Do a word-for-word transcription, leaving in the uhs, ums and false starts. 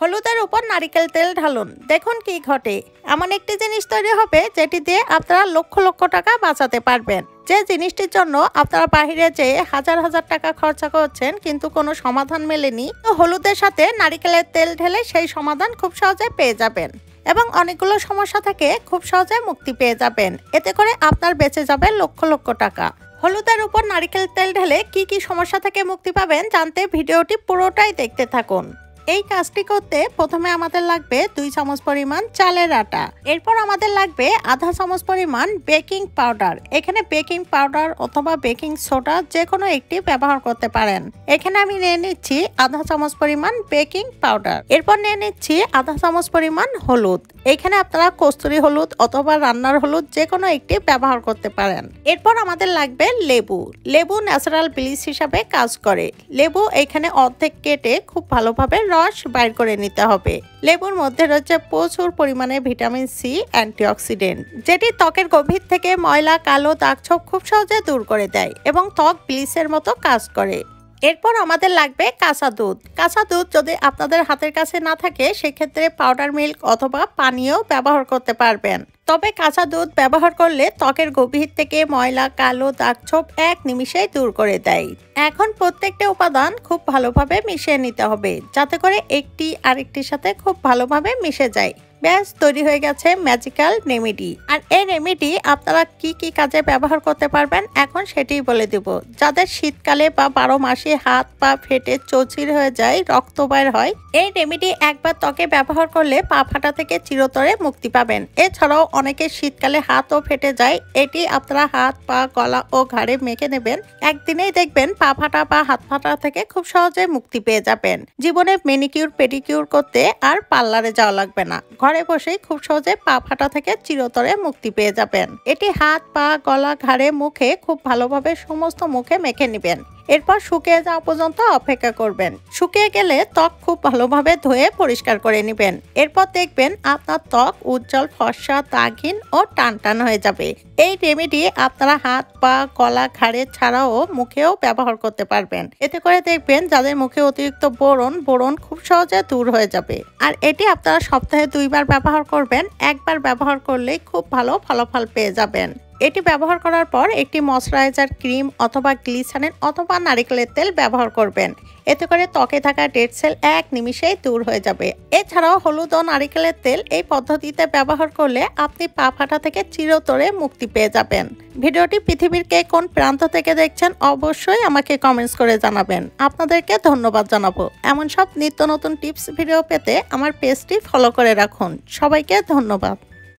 হলুদের উপর নারিকেল তেল ঢালুন, দেখুন কি ঘটে। এমন একটি জিনিস তৈরি হবে যেটি দিয়ে আপনারা লক্ষ লক্ষ টাকা বাঁচাতে পারবেন। যে জিনিসটির জন্য আপনারা বাহিরে যেয়ে হাজার হাজার টাকা খরচা করছেন কিন্তু কোনো সমাধান মেলেনি, তো হলুদের সাথে নারিকেলের তেল ঢেলে সেই সমাধান খুব সহজে পেয়ে যাবেন এবং অনেকগুলো সমস্যা থেকে খুব সহজে মুক্তি পেয়ে যাবেন। এতে করে আপনার বেঁচে যাবে লক্ষ লক্ষ টাকা। হলুদের উপর নারিকেল তেল ঢেলে কি কি সমস্যা থেকে মুক্তি পাবেন জানতে ভিডিওটি পুরোটাই দেখতে থাকুন। এই কাজটি করতে প্রথমে আমাদের লাগবে দুই চামচ পরিমাণ চালের আটা। এরপর আমাদের লাগবে আধা চামচ পরিমাণ বেকিং পাউডার। এখানে বেকিং পাউডার অথবা বেকিং সোডা যে কোনো একটি ব্যবহার করতে পারেন। এখানে আমি নিয়ে নিচ্ছি আধা চামচ পরিমাণ বেকিং পাউডার। এরপর নিয়ে নিচ্ছি আধা চামচ পরিমাণ হলুদ। এখানে আপনারা কস্তুরি হলুদ অথবা রান্নার হলুদ যে কোনো একটি ব্যবহার করতে পারেন। এরপর আমাদের লাগবে লেবু। লেবু ন্যাচারাল ব্লিচ হিসাবে কাজ করে। লেবু এখানে অর্ধেক কেটে খুব ভালোভাবে রস বাইর করে নিতে হবে। লেবুর মধ্যে রয়েছে প্রচুর পরিমাণে ভিটামিন সি অ্যান্টিঅক্সিডেন্ট, যেটি ত্বকের গভীর থেকে ময়লা, কালো দাগ ছোপ খুব সহজে দূর করে দেয় এবং ত্বক ব্লিচের মতো কাজ করে। এরপর আমাদের লাগবে কাঁচা দুধ। কাঁচা দুধ যদি আপনাদের হাতের কাছে না থাকে সেক্ষেত্রে পাউডার মিল্ক অথবা পানীয় ব্যবহার করতে পারবেন। তবে কাঁচা দুধ ব্যবহার করলে ত্বকের গভীর থেকে ময়লা, কালো দাগ ছোপ এক নিমিষেই দূর করে দেয়। এখন প্রত্যেকটা উপাদান খুব ভালোভাবে মিশিয়ে নিতে হবে যাতে করে একটি আরেকটির সাথে খুব ভালোভাবে মিশে যায়। ব্যাস তৈরি হয়ে গেছে ম্যাজিক্যাল রেমেডি। আর এই রেমেডি আপনারা কি কি কাজে ব্যবহার করতে পারবেন এখন সেটাই বলে দেব। যাদের শীতকালে বা বারো মাসে হাত পা ফেটে চৌচির হয়ে যায়, রক্ত বের হয়, এই রেমেডি একবার ত্বকে ব্যবহার করলে পা ফাটা থেকে চিরতরে মুক্তি পাবেন। এছাড়াও অনেকের শীতকালে হাতও ফেটে যায়। এটি আপনারা হাত, পা, গলা ও ঘাড়ে মেখে নেবেন। একদিনেই দেখবেন পা ফাটা বা হাত ফাটা থেকে খুব সহজে মুক্তি পেয়ে যাবেন। জীবনে ম্যানিকিউর পেডিকিউর করতে আর পার্লারে যাওয়া লাগবে না। ঘরে বসেই খুব সহজে পা ফাটা থেকে চিরতরে মুক্তি পেয়ে যাবেন। এটি হাত, পা, গলা, ঘাড়ে, মুখে খুব ভালোভাবে সমস্ত মুখে মেখে নেবেন। এরপর শুকিয়ে যাওয়া পর্যন্ত অপেক্ষা করবেন। শুকিয়ে গেলে ত্বক খুব ভালোভাবে ধুয়ে পরিষ্কার করে নেবেন। এরপর দেখবেন আপনার ত্বক উজ্জ্বল, ফর্সা, দাগহীন ও টান টান হয়ে যাবে। এই রেমেডি আপনারা হাত, পা, গলা, ঘাড়ে ছাড়াও মুখেও ব্যবহার করতে পারবেন। এতে করে দেখবেন যাদের মুখে অতিরিক্ত ব্রণ ব্রণ খুব সহজে দূর হয়ে যাবে। আর এটি আপনারা সপ্তাহে দুইবার ব্যবহার করবেন। একবার ব্যবহার করলেই খুব ভালো ফলাফল পেয়ে যাবেন। এটি ব্যবহার করার পর একটি ময়শ্চারাইজার ক্রিম অথবা গ্লিসারিন অথবা নারিকেলের তেল ব্যবহার করবেন। এতে করে ত্বকে থাকা ডেড সেল এক নিমিষেই দূর হয়ে যাবে। এছাড়াও হলুদ ও নারিকেলের তেল এই পদ্ধতিতে ব্যবহার করলে আপনি পা ফাটা থেকে চিরতরে মুক্তি পেয়ে যাবেন। ভিডিওটি পৃথিবীর কে কোন প্রান্ত থেকে দেখছেন অবশ্যই আমাকে কমেন্টস করে জানাবেন। আপনাদেরকে ধন্যবাদ জানাবো। এমন সব নিত্য নতুন টিপস ভিডিও পেতে আমার পেজটি ফলো করে রাখুন। সবাইকে ধন্যবাদ।